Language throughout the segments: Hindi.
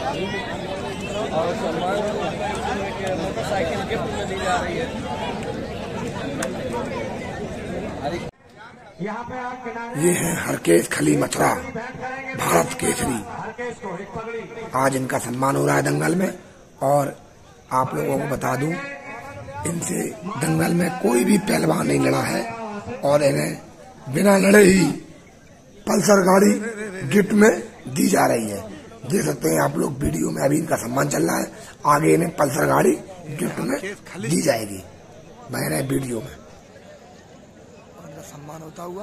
और सम्मान मोटरसाइकिल गिफ्ट में दी जा रही है। ये है हरकेश खली मथुरा भारत केसरी। आज इनका सम्मान हो रहा है दंगल में। और आप लोगों को बता दूं, इनसे दंगल में कोई भी पहलवान नहीं लड़ा है और इन्हें बिना लड़े ही पल्सर गाड़ी गिफ्ट में दी जा रही है। देख सकते हैं आप लोग वीडियो में, अभी इनका सम्मान चल रहा है। आगे इन्हें पल्सर गाड़ी गिफ्ट में दी जाएगी। बह रहे वीडियो में इनका सम्मान होता हुआ।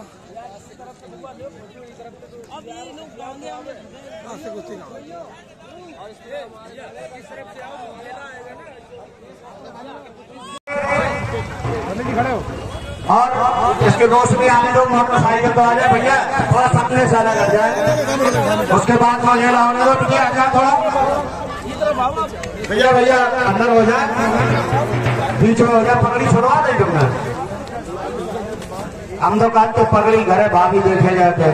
और इसके दोस्त भी आने दो, मोटरसाइकिल तो आ जाए भैया, थोड़ा सपने से अलग कर जाए। उसके बाद मुझे होने दो, पीछे आ जाए थोड़ा भैया, भैया अंदर हो जाए, बीच में हो जाए। पगड़ी छुड़वा दे तुमने, हम तो कहते पगड़ी घरे भाभी देखे जाते।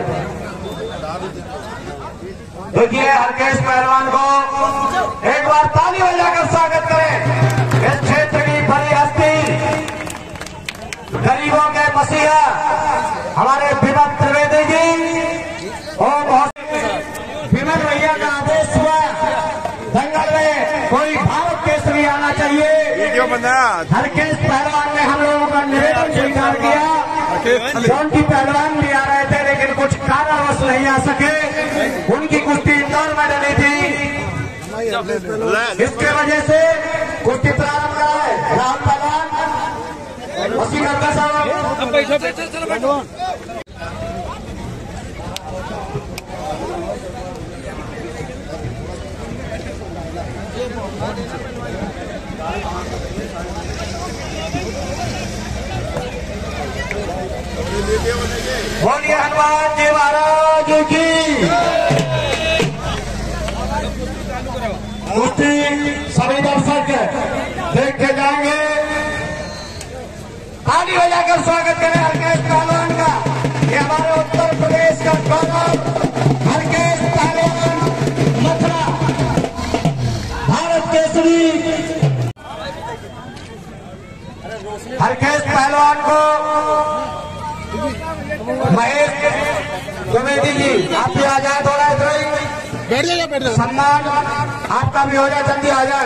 देखिए हरकेश पहलवान को एक बार ताली बजाकर स्वागत करें। इस क्षेत्र की बड़ी हस्ती, गरीबों के मसीहा हमारे विमल त्रिवेदी जी और विमल भैया का आदेश हुआ दंगल में कोई भारत केसरी आना चाहिए। हरकेश पहलवान ने हम लोगों का निवेदन स्वीकार किया। जौनकी पहलवान भी आ रहे थे लेकिन कुछ कारणवश नहीं आ सके। उनकी कुश्ती इंदौर में डली थी, इसके वजह से कुश्ती प्रारंभ करा है राहुल पहलवान उसी करता साहब। बोलिए हनुमान जी महाराज की। कुश्ती सभी दर्शक देख के जाएंगे। ताली बजाकर स्वागत करें हरकेश पहलवान का। ये हमारे उत्तर प्रदेश का गौरव हरकेश पहलवान मथुरा भारत केसरी। हरकेश पहलवान को महेश द्विवेदी जी आप भी आ जाए, थोड़ा इधर ही बैठ जाइए। सम्मान आपका भी हो जाए, जल्दी आ जाए।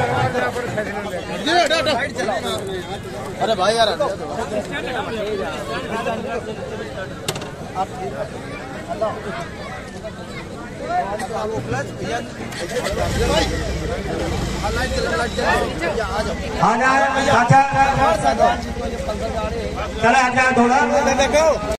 अरे भाई यार आ जाए, चले आ जाए थोड़ा।